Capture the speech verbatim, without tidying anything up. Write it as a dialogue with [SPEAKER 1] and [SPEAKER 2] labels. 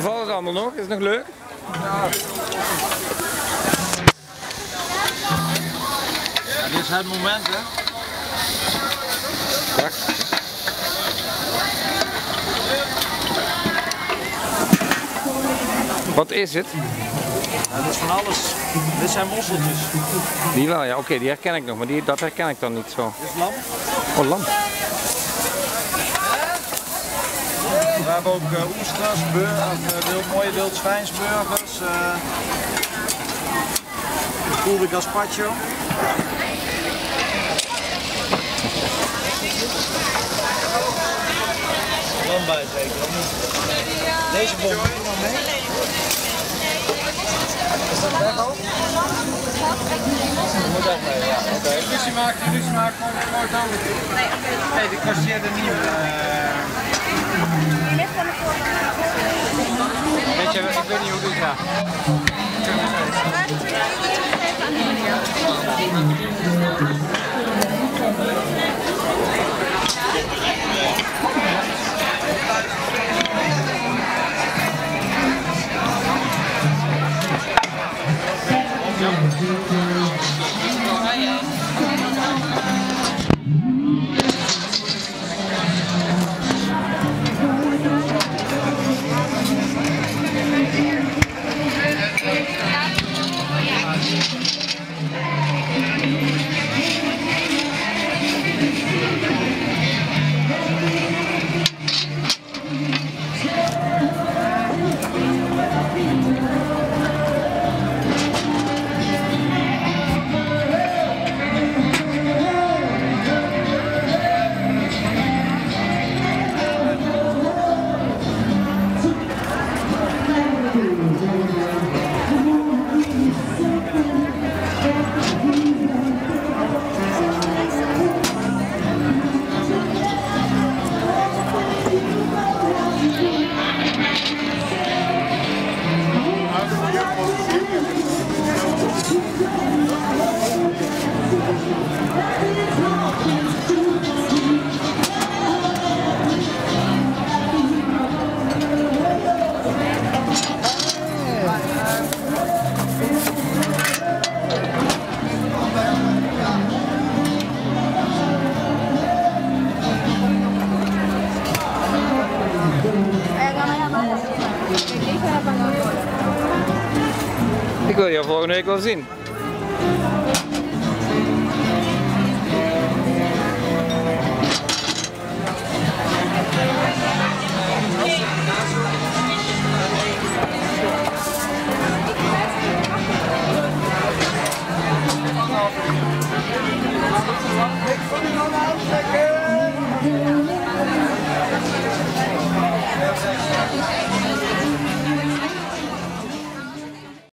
[SPEAKER 1] bevalt het allemaal nog? Is het nog leuk?
[SPEAKER 2] Ja. Ja, dit is het moment, hè?
[SPEAKER 1] Wacht. Wat is het?
[SPEAKER 2] Ja, dit is van alles. Dit zijn mosseltjes.
[SPEAKER 1] Die wel, ja. Oké, okay, die herken ik nog, maar die, dat herken ik dan niet zo.
[SPEAKER 2] Dit is lam.
[SPEAKER 1] Oh, lam.
[SPEAKER 2] We hebben ook uh, oesters, beur, uh, wild, mooie wildzwijnsburgers, uh, koelde gazpacho. Lam bij zeker, of niet? Deze bom, heb je nog mee? Is dat weg al? Dat moet ook mee, ja. Oké. Okay. Ruzie maken, ruzie maken, gewoon het over. Nee, die kosteert er niet. Weet je, ik weet niet hoe dit gaat.
[SPEAKER 1] Ik wil jou volgende week wel zien.